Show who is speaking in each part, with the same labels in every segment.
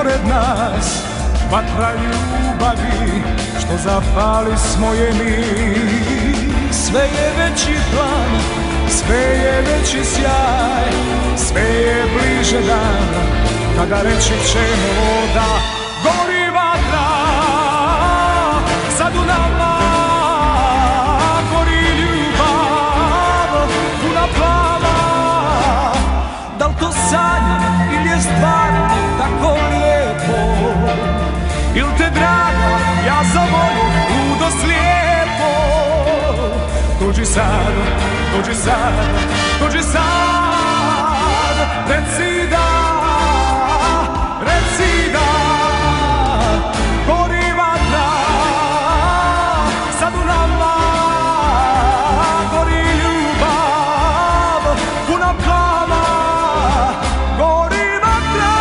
Speaker 1: pored nas vatra ljubavi što zapali smo je mi. Sve je veći plan, sve je veći sjaj, sve je bliže dan kada reći ćemo da gori vatra sad u nama, gori ljubav puna plava. Da li to sanjam ili je stvarno tako lijepo, il te draga ja zavolim ludo slijepo. Dođi sad, dođi sad, dođi sad, reci da, reci da, gori vatra sad u nama, gori ljubav puna plava, gori vatra.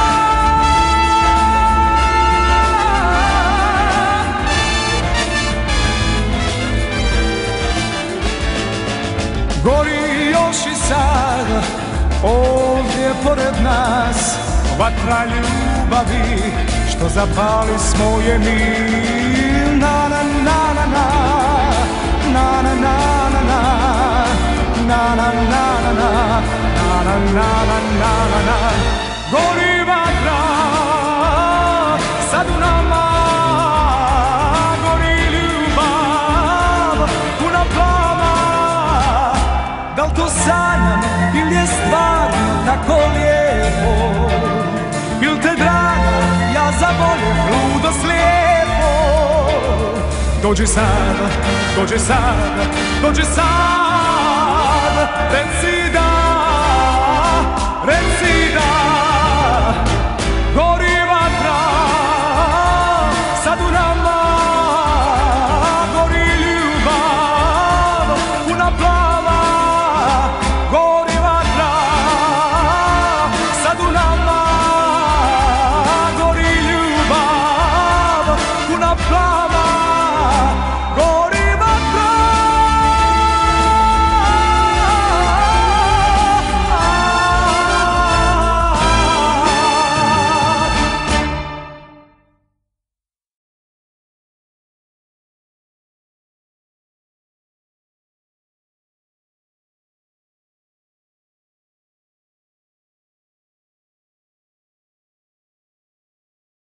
Speaker 1: Gori još i sad, ovdje pored nas, vatra ljubavi što zapali smo je mi. Na na na na na, na na na na na, na na na na na, na na na na na. Gori vatra sad u nama, gori ljubav puna plava. Da li to sanjam ili je stvarno tako lijepo, il te draga ja zavolim ludo slijepo. Dođi sad, dođi sad, dođi sad, reci da, reci da.